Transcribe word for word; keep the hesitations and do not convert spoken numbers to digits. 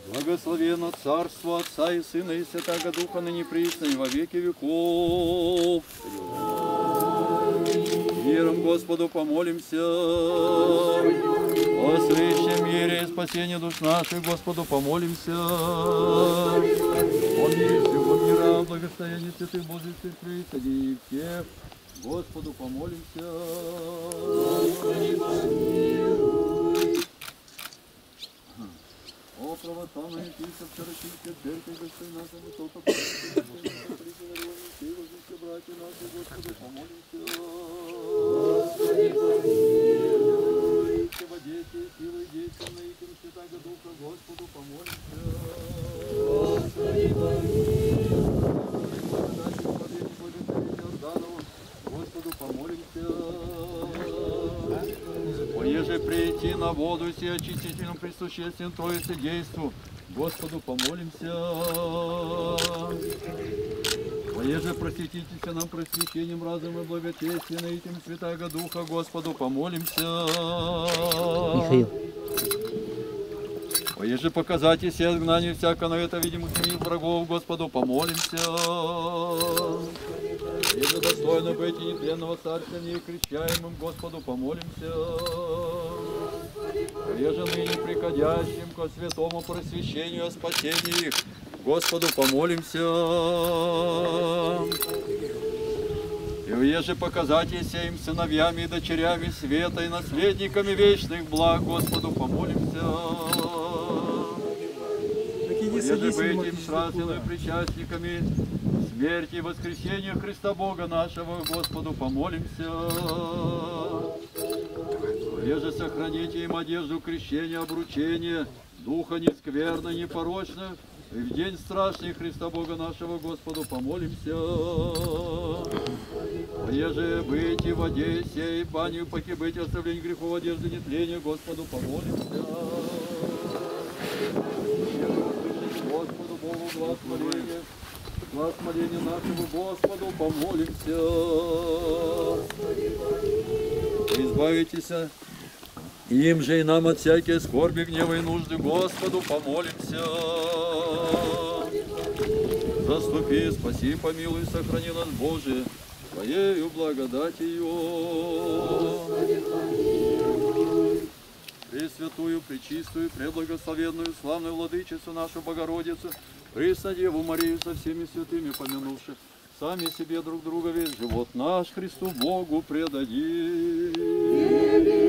Благословенно Царство Отца и Сына и Святаго Духа, ныне присно и во веки веков. Миром Господу помолимся. О свящем мире и спасении душ наших Господу помолимся. Он мире всего мира, благостояние святых Божьих Церквей, сади всех. Господу помолимся. О православная Епископ, Всероссийская Церковь, Господи наша, высоко братья наши, Господу помолимся. Господи помилуй. Водействие, силы, действия, наитим Святаго Духа, Господу помолимся. Господи помилуй. Господу помолимся. Поеже прийти на воду сей очистительным присуществием Троицы действу, Господу помолимся. Поеже просветитесь нам просвещением разума и благочестия, наитим Святаго Духа, Господу помолимся. Михаил. Поеже показатесь и изгнанию всякого навета видимых врагов, Господу помолимся. Еже достойно быть и нетленного царствия неикрещаемым, Господу помолимся. Еже ныне приходящим ко святому просвещению о спасении их, Господу помолимся. И еже показайтесь им сыновьями и дочерями света и наследниками вечных благ, Господу помолимся. Еже быть им сразу причастниками смерти и воскресения Христа Бога нашего, Господу помолимся. Еже сохраните им одежду крещения, обручения, духа нескверно, непорочно, и в день страшный Христа Бога нашего, Господу помолимся. Еже быть и в воде сей, баню покибыть, оставление грехов, одежды нетления, Господу помолимся. Господу Богу глаз моления, глаз моления нашего Господу помолимся. Избавитесь им же и нам от всякой скорби, гнева и нужды, Господу помолимся. Заступи, спаси, помилуй, сохрани нас, Боже, Твоею благодатью. Пресвятую, пречистую, преблагословенную, славную владычицу нашу Богородицу, Пресну Деву Марию со всеми святыми помянувших, сами себе друг друга весь живот наш Христу Богу предадим.